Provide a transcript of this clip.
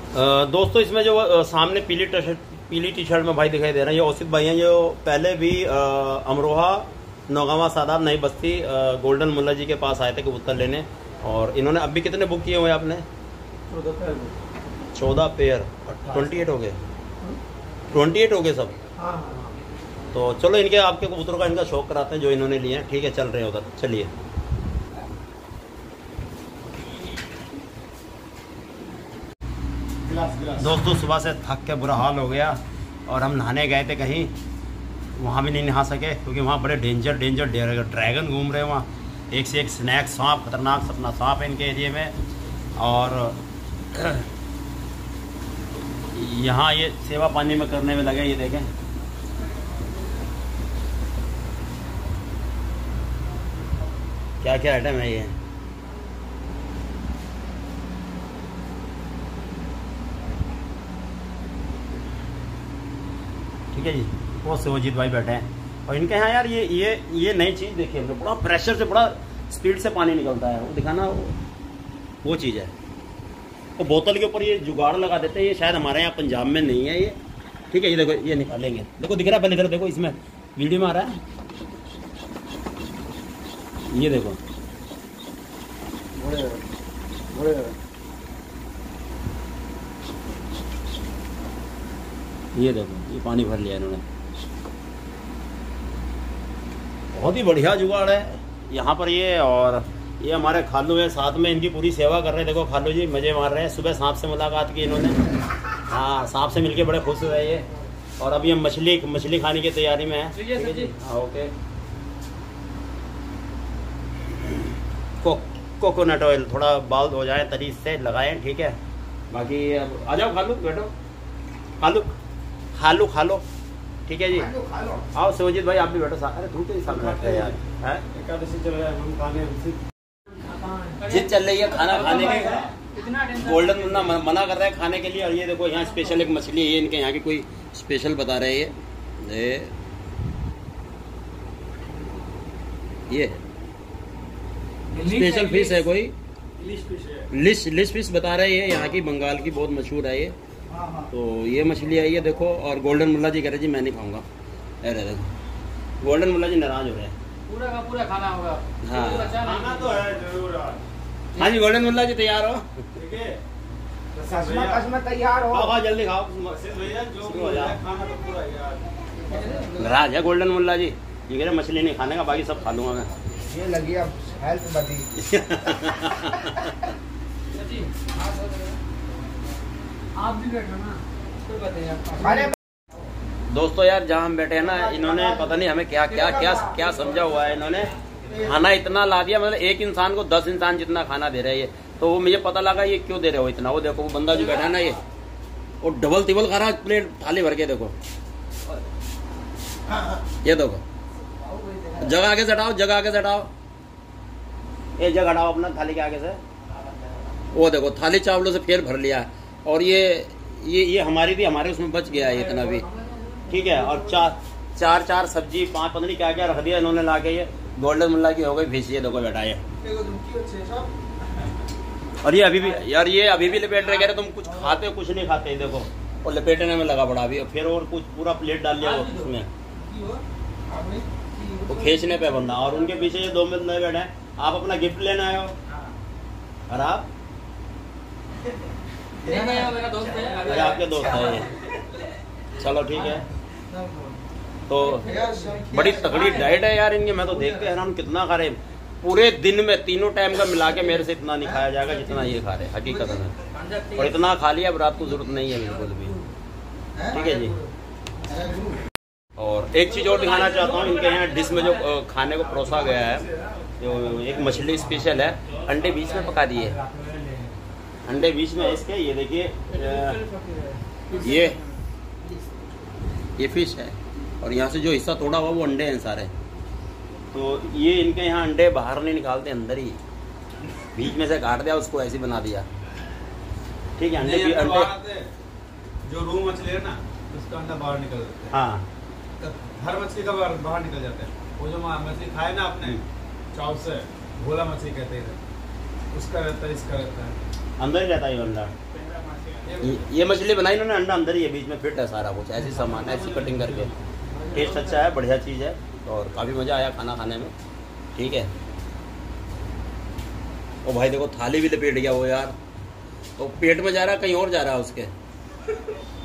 दोस्तों इसमें जो सामने पीली टी शर्ट में भाई दिखाई दे रहे हैं, ये औसित भाई हैं जो पहले भी अमरोहा नौगावा सादात नई बस्ती गोल्डन मुल्ला जी के पास आए थे कबूतर लेने। और इन्होंने अब भी कितने बुक किए हुए आपने? 14 पेयर। 28 हो गए, 28 हो गए सब। तो चलो इनके आपके कबूतरों का इनका शौक कराते हैं जो इन्होंने लिए हैं। ठीक है, चल रहे हैं उधर, चलिए। दोस्तों सुबह से थक के बुरा हाल हो गया और हम नहाने गए थे कहीं, वहाँ भी नहीं नहा सके क्योंकि वहाँ बड़े डेंजर ड्रैगन घूम रहे हैं वहाँ। एक से एक स्नैक सांप, खतरनाक सपना सांप है इनके एरिए में। और यहाँ ये सेवा पानी में करने में लगे, ये देखें। क्या क्या आइटम है ये। ठीक है जी, वो शिवजीत भाई बैठे हैं और इनके यहाँ यार ये नई चीज़ देखी हमने, बड़ा प्रेशर से बड़ा स्पीड से पानी निकलता है। वो दिखाना, वो चीज़ है। वो बोतल के ऊपर ये जुगाड़ लगा देते हैं, ये शायद हमारे यहाँ पंजाब में नहीं है ये। ठीक है, ये देखो, ये निकालेंगे, देखो दिख रहा है, पहले इधर देखो, इसमें वीडियो में आ रहा है, ये देखो। ये देखो, ये पानी भर लिया इन्होंने। बहुत ही बढ़िया जुगाड़ है यहाँ पर ये। और ये हमारे खालू है, साथ में इनकी पूरी सेवा कर रहे हैं। देखो खालू जी मज़े मार रहे हैं। सुबह सांप से मुलाकात की इन्होंने, हाँ, सांप से मिलके बड़े खुश हुए ये। और अभी हम मछली खाने की तैयारी में है। ठीक है जी, हाँ, ओके। कोकोनट ऑयल थोड़ा बाल हो जाए, तरी से लगाएं, ठीक है। बाकी अब आ जाओ खालू, बैठो खालू, खा लो। ठीक है जी, आओ शिवजीत भाई आप भी बैठो। अरे धूप ही सामने बैठे यार, एकादशी चल रहा है, हम खाने जिद चल रही है खाना खाने की। गोल्डन मुन्ना मना कर रहा है खाने के लिए। और ये देखो यहाँ स्पेशल एक मछली है, इनके यहाँ की कोई स्पेशल बता रहे हैं ये स्पेशल फिश है, कोई लिश फिश बता रहे हैं, यहाँ की बंगाल की बहुत मशहूर है ये। तो ये मछली आई है देखो। और गोल्डन मुल्ला जी कह रहे जी मैं नहीं खाऊंगा। अरे देखो गोल्डन मुल्ला जी नाराज हो रहे हैं। पूरा का पूरा खाना होगा। हाँ, खाना तो है जरूर। हाँ जी, गोल्डन मुल्ला जी तैयार हो? ठीक है, कसम तैयार हो। खाओ जल्दी खाओ, नाराज है गोल्डन मुल्ला जी। ये कह रहे मछली नहीं खाने का, बाकी सब खा लूंगा मैं। ये लगी अब हेल्थ बदी। आप भी बैठो ना, कोई बताइए। दोस्तों यार जहाँ हम बैठे हैं ना, इन्होंने पता नहीं हमें क्या समझा हुआ है। इन्होंने खाना इतना ला दिया, मतलब एक इंसान को 10 इंसान जितना खाना दे रहे हैं ये। तो वो मुझे पता लगा ये क्यों दे रहे हो इतना। वो देखो वो बंदा जो बैठा है ना, ये वो डबल तिबल खा रहा है, प्लेट थाली भर के। देखो ये देखो, जगह आगे से हटाओ, ये जगह हटाओ अपना थाली के आगे से। वो देखो थाली चावलों से फिर भर लिया। और ये हमारी भी, हमारे उसमें बच गया है इतना भी। ठीक है, और चार सब्जी 5 पता नहीं क्या क्या रख दिया इन्होंने ला के। ये गोल्डन मुल्ला की हो गई फिश, ये देखो बैठा है। और ये अभी भी यार, ये अभी भी लपेट रहे, कह रहे तुम कुछ खाते हो, कुछ नहीं खाते। देखो और लपेटने में लगा पड़ा अभी। फिर और कुछ पूरा प्लेट डाल लिया उसमें, वो खींचने पे बंदा। और उनके पीछे ये 2 मिनट नहीं बैठे हैं। आप अपना गिफ्ट लेना आए हो और आप अरे आपके दोस्त है ये। चलो ठीक है, तो बड़ी तगड़ी डाइट है यार इनकी। मैं तो देख के हैरान, कितना खा रहे पूरे दिन में, तीनों टाइम का मिला के मेरे से इतना नहीं खाया जाएगा जितना ये खा रहे हकीकत में। और इतना खा लिया, अब रात को जरूरत नहीं है बिल्कुल भी। ठीक है जी। और एक चीज़ और दिखाना चाहता हूँ, इनके यहाँ डिश में जो खाने को परोसा गया है, जो एक मछली स्पेशल है, अंडे बीच में पका दिए, अंडे बीच में इसके। ये देखिए ये फिश है और यहाँ से जो हिस्सा तोड़ा हुआ वो अंडे हैं सारे। तो ये इनके यहाँ अंडे बाहर नहीं निकालते, अंदर ही बीच में से काट दिया, उसको ऐसे बना दिया। ठीक है, अंडे जो रूह मछली है ना, उसका अंडा बाहर निकल जाता है। हाँ, हर मछली का बाहर निकल जाता है। वो जो मछली खाए ना आपने चाव से, भोला मछली कहते हैं, उसका रहता है, इसका रहता है, अंदर ही रहता है ये अंडा। ये मछली बनाई इन्होंने अंडा अंदर ही है, बीच में फिट है सारा कुछ, ऐसी सामान ऐसी कटिंग करके। टेस्ट अच्छा है, बढ़िया चीज़ है और काफ़ी मज़ा आया खाना खाने में। ठीक है। ओ भाई देखो थाली भी लपेट गया वो यार, तो पेट में जा रहा है कहीं और जा रहा है उसके।